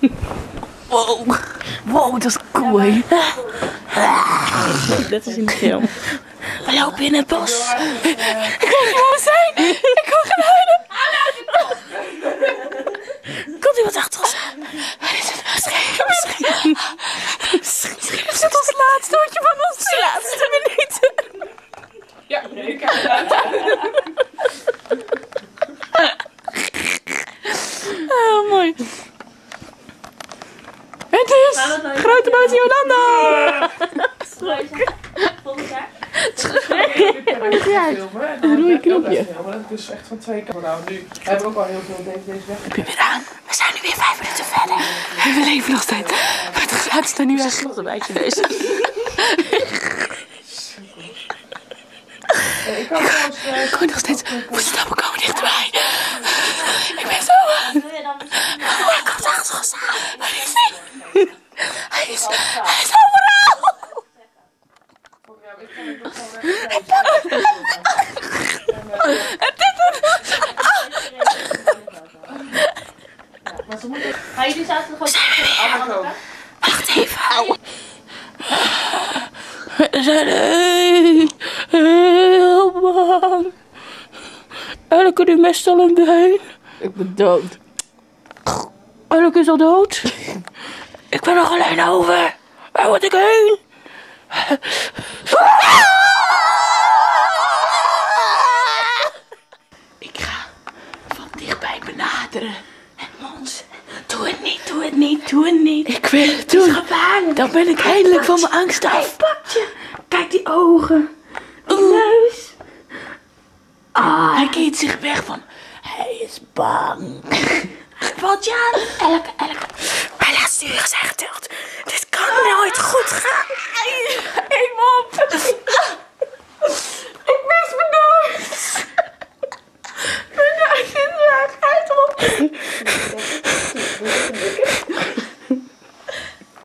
Wow. Wow, dat is cool, hè? Dat is in de film. We lopen in het bos. Ik weet niet waar we zijn. Ik kan gaan huilen. Komt iemand achter ons aan? Misschien is het ons laatste woordje van onze laatste minuten. Ja, ik heb het uit. Oh, mooi. Het is Grote Boot Jolanda. Volgend jaar? Een rode knopje. Maar dat is echt van 2 keer. Nou, nu hebben we ook al heel veel deze weg. Heb je weer aan? We zijn nu weer 5 minuten verder. En we leven nog steeds. Maar het geluid is er nu echt nog een beetje neus. Ik kan nog steeds. Voetstappen komen dichterbij. Ik ben zo bang. Hij komt achter ons aan. Waar is hij? Hij is overal. Gaan jullie zaterdag ook? Wacht even. We zijn heel bang. Elleke, die mist al een been. Ik ben dood. Elleke is al dood. Ik ben nog alleen over. Waar moet ik heen? Ik ga van dichtbij benaderen. En Mons, doe het niet, doe het niet, doe het niet. Ik wil het doen. Het is gevaarlijk. Dan ben ik eindelijk van mijn angst af. Hij pakt je. Kijk die ogen. Die neus. Hij keert zich weg van. Hij is bang. Valt je aan? Elleke. Mijn laatste uren zijn geteld. Dit kan nooit goed gaan. Hey, mom. Ik mis mijn neus. Mijn neus is weg. Hij is op.